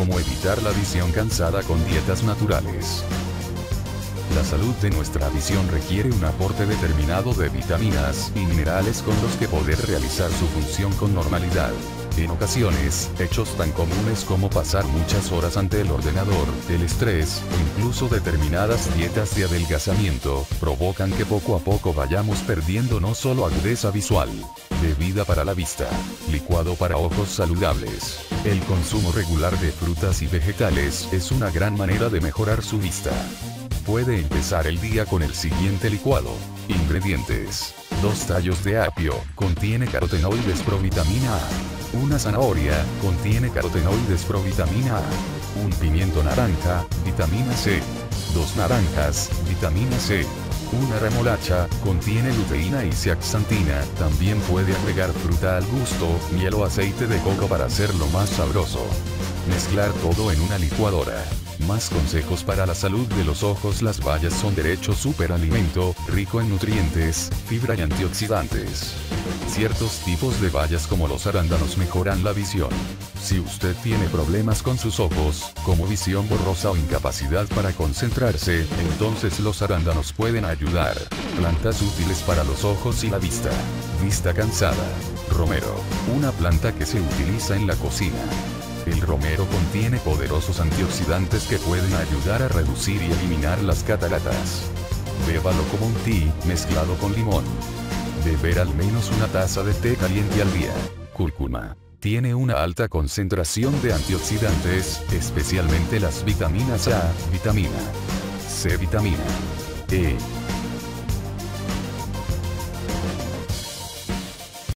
cómo evitar la visión cansada con dietas naturales. La salud de nuestra visión requiere un aporte determinado de vitaminas y minerales con los que poder realizar su función con normalidad. En ocasiones, hechos tan comunes como pasar muchas horas ante el ordenador, el estrés, o incluso determinadas dietas de adelgazamiento, provocan que poco a poco vayamos perdiendo no solo agudeza visual, bebida para la vista, licuado para ojos saludables. El consumo regular de frutas y vegetales es una gran manera de mejorar su vista. Puede empezar el día con el siguiente licuado. Ingredientes: 2 tallos de apio, contiene carotenoides provitamina A. Una zanahoria, contiene carotenoides provitamina A. Un pimiento naranja, vitamina C. 2 naranjas, vitamina C. Una remolacha, contiene luteína y zeaxantina. También puede agregar fruta al gusto, miel o aceite de coco para hacerlo más sabroso. Mezclar todo en una licuadora. Más consejos para la salud de los ojos. Las bayas son derecho superalimento, rico en nutrientes, fibra y antioxidantes. Ciertos tipos de bayas como los arándanos mejoran la visión. Si usted tiene problemas con sus ojos, como visión borrosa o incapacidad para concentrarse, entonces los arándanos pueden ayudar. Plantas útiles para los ojos y la vista. Vista cansada. Romero. Una planta que se utiliza en la cocina. El romero contiene poderosos antioxidantes que pueden ayudar a reducir y eliminar las cataratas. Bébalo como un té, mezclado con limón. Beber al menos una taza de té caliente al día. Cúrcuma. Tiene una alta concentración de antioxidantes, especialmente las vitaminas A, vitamina C, vitamina E,